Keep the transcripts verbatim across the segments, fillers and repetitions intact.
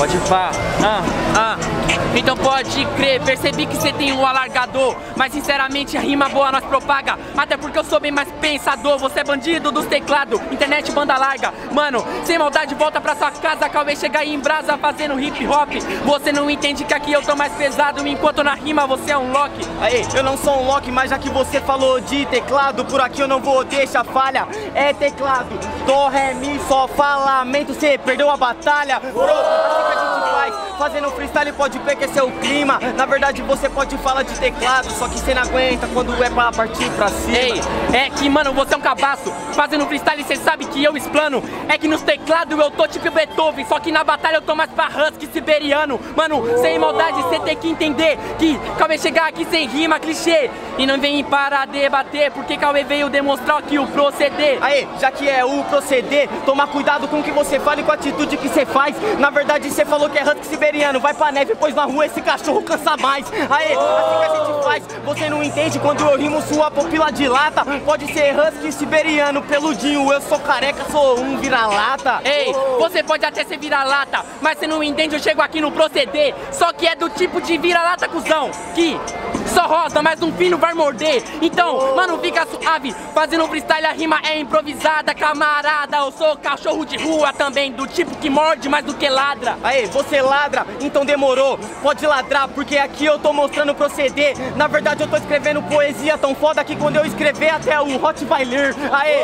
Pode pá. Ah, ah. Então pode crer, percebi que você tem um alargador, mas sinceramente a rima boa nós propaga. Até porque eu sou bem mais pensador. Você é bandido dos teclados, internet banda larga. Mano, sem maldade volta pra sua casa. Cauê chega aí em brasa fazendo hip hop. Você não entende que aqui eu tô mais pesado, enquanto na rima você é um Loki. Aí, eu não sou um Loki, mas já que você falou de teclado, por aqui eu não vou deixar falha. É teclado, dó, ré, mi, sol, falamento. Cê perdeu a batalha. Pronto, assim que a gente faz. Fazendo freestyle pode ver que esse é o clima. Na verdade você pode falar de teclado, só que cê não aguenta quando é pra partir pra cima. Ei, é que mano, você é um cabaço. Fazendo freestyle cê sabe que eu explano. É que nos teclados eu tô tipo Beethoven, só que na batalha eu tô mais pra husky siberiano. Mano, sem maldade cê tem que entender que Cauê chegar aqui sem rima, clichê. E não vem para debater, porque Cauê veio demonstrar aqui o proceder. Aí, já que é o proceder, toma cuidado com o que você fala e com a atitude que você faz. Na verdade você falou que é husky siberiano, vai pra neve, pois na rua esse cachorro cansa mais. Aí, assim que a gente faz, você não entende quando eu rimo sua pupila dilata. Pode ser husky siberiano, peludinho, eu sou careca, sou um vira-lata. Ei, você pode até ser vira-lata, mas você não entende, eu chego aqui no proceder. Só que é do tipo de vira-lata, cuzão, que só rosa, mas um fino vai morder. Então, mano, fica suave, fazendo freestyle a rima é improvisada. Camarada, eu sou cachorro de rua também, do tipo que morde mais do que ladra. Aí, você ladra, então demorou, pode ladrar, porque aqui eu tô mostrando proceder. Na verdade eu tô escrevendo poesia tão foda que quando eu escrever até o Hot vai ler. Aê!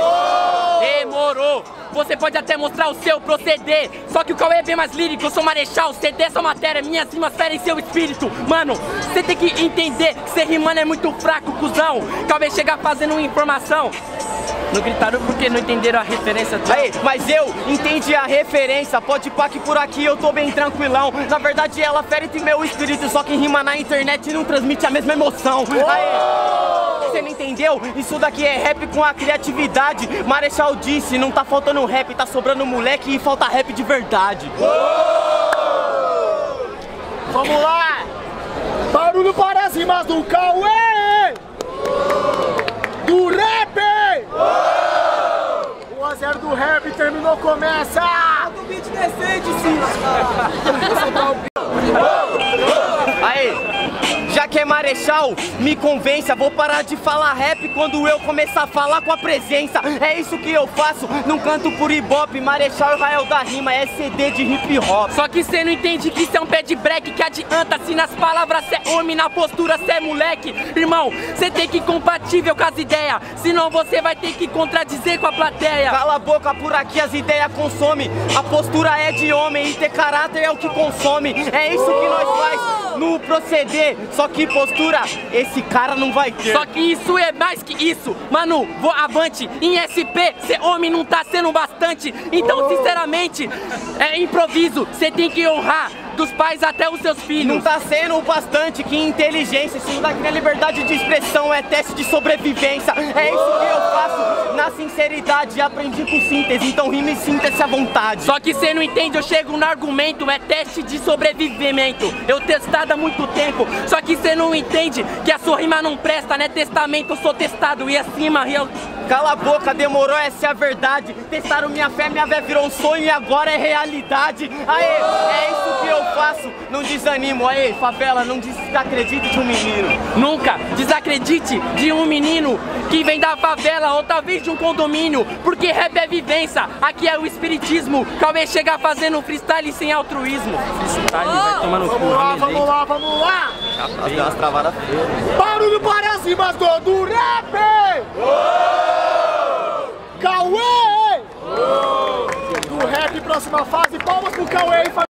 Demorou! Você pode até mostrar o seu proceder, só que o Cauê é bem mais lírico, eu sou marechal, C D é sua matéria, minhas rimas ferem seu espírito. Mano, você tem que entender que ser rimando é muito fraco, cuzão. Cauê chega fazendo informação. Não gritaram porque não entenderam a referência. Aí, mas eu entendi a referência. Pode pá que por aqui eu tô bem tranquilão. Na verdade ela fere meu espírito, só que rima na internet não transmite a mesma emoção. Aí, você não entendeu? Isso daqui é rap com a criatividade. Marechal disse, não tá faltando rap, tá sobrando moleque e falta rap de verdade. Vamos lá! Barulho para as rimas do Cauê! Do rap! um a zero do rap, terminou, começa! Do beat decente, sim! Aí, já que é marechal, me convença. Vou parar de falar rap quando eu começar a falar com a presença. É isso que eu faço, não canto por ibope. Marechal Israel da rima é C D de hip hop. Só que cê não entende que isso é um pé de break. Que adianta se nas palavras cê é homem, na postura cê é moleque. Irmão, cê tem que ir compatível com as ideias, senão você vai ter que contradizer com a plateia. Cala a boca, por aqui as ideias consomem. A postura é de homem e ter caráter é o que consome. É isso que nós faz no proceder. Só que postura, esse cara não vai ter. Só que isso é mais que isso. Mano, vou avante. Em S P, ser homem não tá sendo bastante. Então, sinceramente, é improviso. Você tem que honrar dos pais até os seus filhos. Não tá sendo o bastante, que inteligência. Isso daqui não é liberdade de expressão, é teste de sobrevivência. É isso que eu faço na sinceridade. Aprendi com síntese, então rime e síntese à vontade. Só que cê não entende, eu chego no argumento, é teste de sobrevivimento. Eu testado há muito tempo, só que cê não entende que a sua rima não presta, né? Testamento, eu sou testado e acima eu... Cala a boca, demorou, essa é a verdade. Testaram minha fé, minha fé virou um sonho e agora é realidade. Aê, é isso que eu faço, não desanimo. Aê, favela, não desacredite de um menino. Nunca desacredite de um menino que vem da favela ou talvez de um condomínio, porque rap é vivência, aqui é o espiritismo. Cauê chega fazendo freestyle sem altruísmo. Freestyle vai tomar no cu. Vamos lá, vamos lá, vamos lá! Deu umas travadas feias. Barulho para as rimas do, do rap! Cauê! Do rap, próxima fase, palmas pro Cauê e